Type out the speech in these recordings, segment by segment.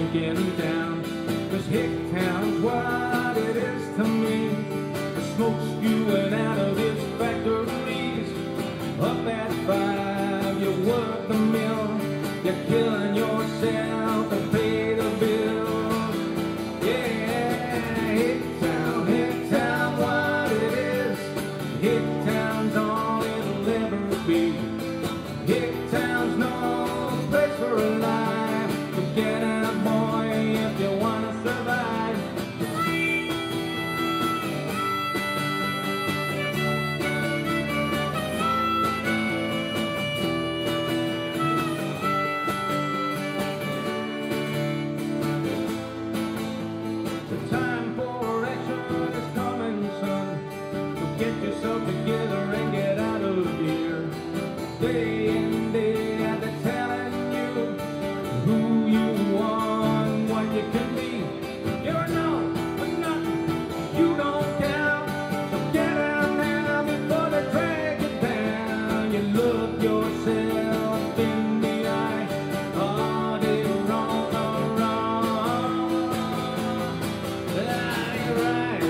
sinking down. 'Cause Hick Town's what it is to me. The smoke spewing out of its factories. Up at 5, you work the mill. You're killing yourself to pay the bills. Yeah, Hick Town, what it is. Hick Town's all it'll ever be. Hick Town's no place for a life. So get out, boy, if you wanna survive. The time for action is coming, son. So get yourself together and get out of here. Day in, day out, they're telling you who you are and what you can be. You're no, but nothing, you don't count. So get out now before they drag you down. You look yourself in the eye. Are they wrong or wrong? Ah, you're right.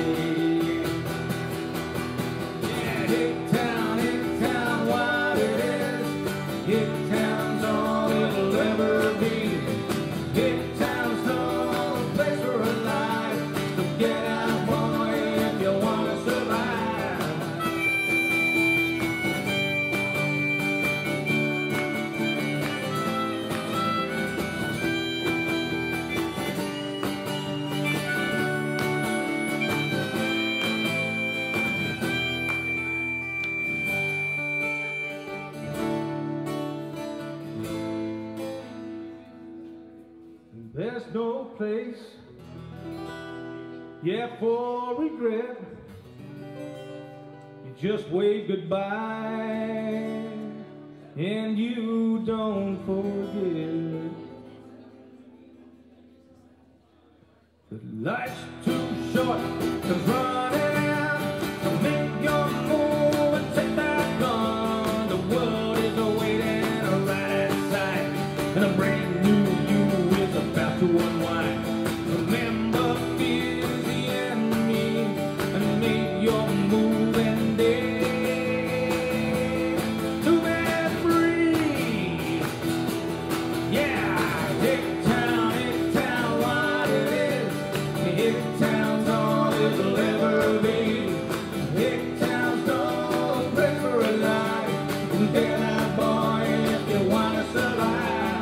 Yeah, Hick Town, what it is. Hick Town's all it'll ever be. Hick Town's no place for a life. So get out, boy, if you wanna survive. There's no place, yeah, for regret. You just wave goodbye and you don't forget. The life's too short to run it out. So make your move and take that gun. The world is waiting right outside, and a brand new you is about to unwind. Remember, fear's the enemy, and make your move and dare to be free. Yeah, Hick Town, what it is. Hick Town's all it'll ever be. Hick Town's no place for a life. Get out, boy, if you wanna survive.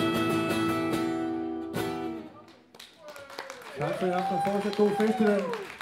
Tak for i aften. Fortsat god festival.